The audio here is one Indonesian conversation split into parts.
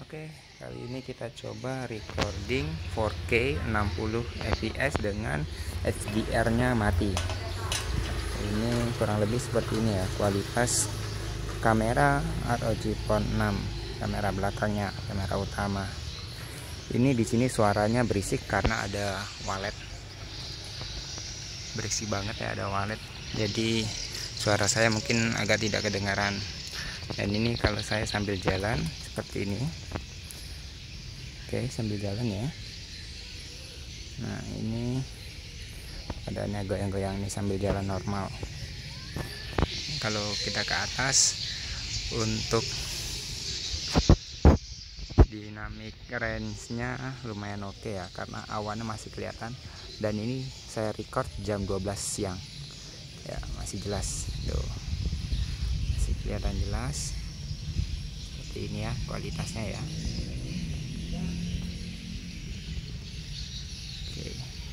Oke, kali ini kita coba recording 4K 60 fps dengan HDR-nya mati. Ini kurang lebih seperti ini ya, kualitas kamera ROG Phone 6, kamera belakangnya, kamera utama. Ini di sini suaranya berisik karena ada walet. Berisik banget ya, ada walet. Jadi suara saya mungkin agak tidak kedengaran. Dan ini kalau saya sambil jalan seperti ini. Oke, sambil jalan ya. Nah, ini adanya goyang-goyang nih sambil jalan normal. Kalau kita ke atas, untuk dynamic range-nya lumayan oke ya, karena awannya masih kelihatan. Dan ini saya record jam 12 siang ya, masih jelas tuh, masih kelihatan jelas seperti ini ya kualitasnya ya. Oke,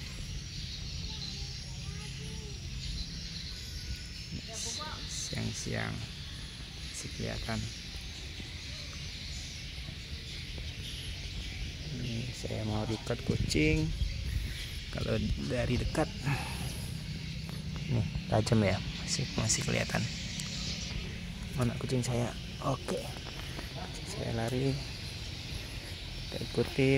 siang-siang masih kelihatan. Ini saya mau record kucing. Kalau dari dekat nih tajam ya, masih kelihatan. Mana kucing saya? Oke, kucing saya lari, kita ikutin.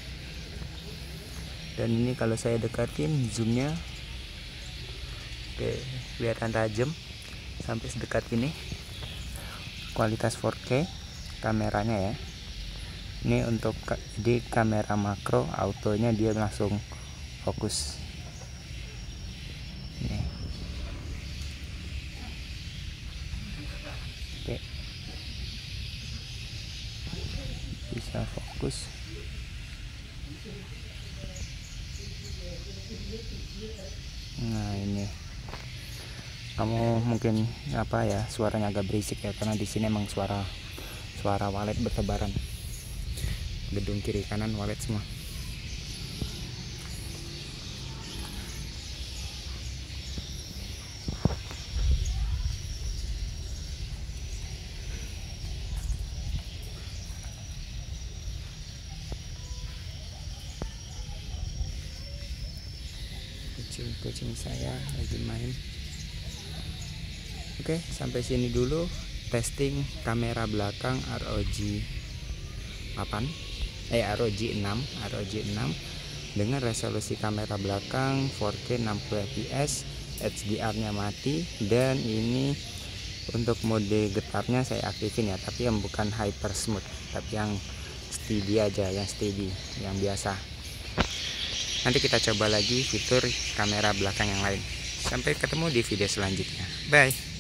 Dan ini kalau saya dekatin zoomnya, oke, kelihatan tajam sampai sedekat ini. Kualitas 4K kameranya ya. Ini untuk di kamera makro, autonya dia langsung fokus. Ini. Oke. Bisa fokus. Nah, ini. Kamu mungkin apa ya, suaranya agak berisik ya, karena di sini emang suara walet bertebaran. Gedung kiri kanan walet semua. Kucing saya lagi main. Oke, sampai sini dulu testing kamera belakang ROG 6 dengan resolusi kamera belakang 4K 60 fps, HDR-nya mati. Dan ini untuk mode getarnya saya aktifin ya, tapi yang bukan hyper smooth, tapi yang steady aja, yang steady, yang biasa. Nanti kita coba lagi fitur kamera belakang yang lain. Sampai ketemu di video selanjutnya. Bye.